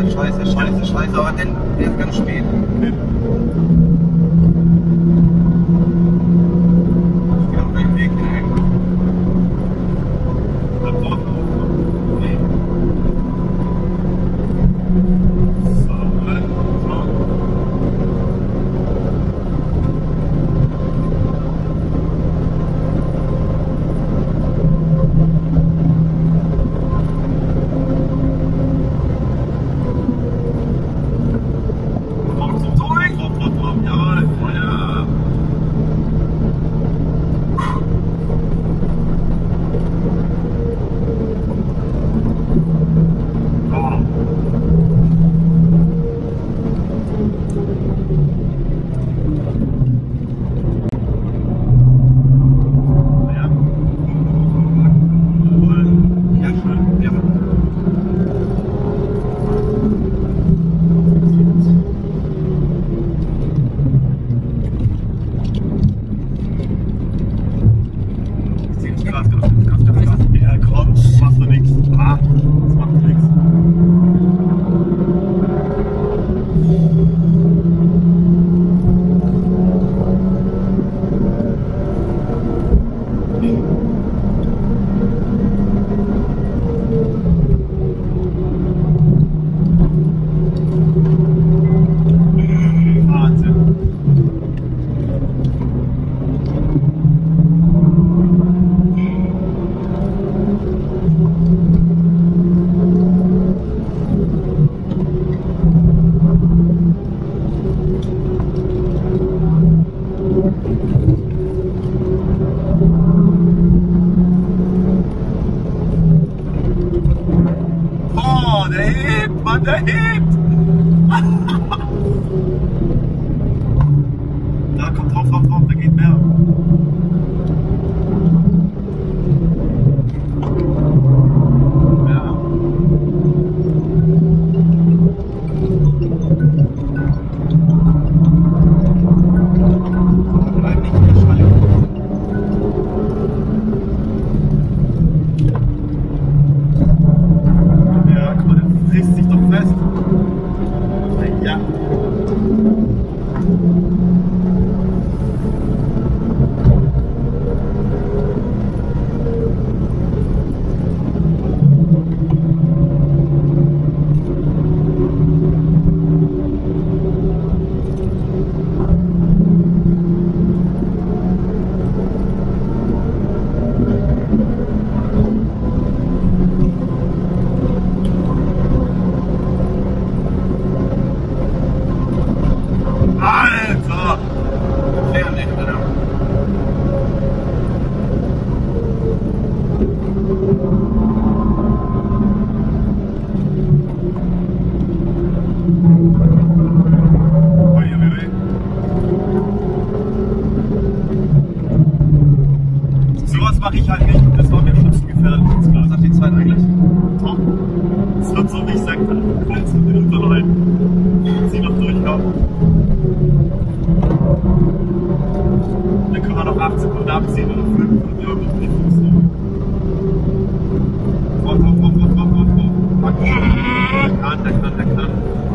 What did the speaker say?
scheiße, aber dann wird ganz spät. Okay. Ich gehe auf den Weg hin. Dann braucht man auch. Nee. So, ja, komm, das macht doch nichts. Ah, das macht doch nichts. Oh, der hebt, Mann, der hebt! Da, kommt drauf, da geht mehr. Ja. Bleib nicht mehr schalten. Ja, guck mal, der frisst sich doch fest. Ja. Alter! Gefährlich, Alter. Uiuiui. Sowas mache ich halt nicht. Das war mir schon zu gefährlich. Was hat die Zeit eigentlich? Top. Es wird so nicht sein können. 19 Minuten rein. Sie noch durchhaben. Dann können wir noch 8 Sekunden abziehen oder 5 und irgendwie nicht funktionieren. Drauf. Der kann.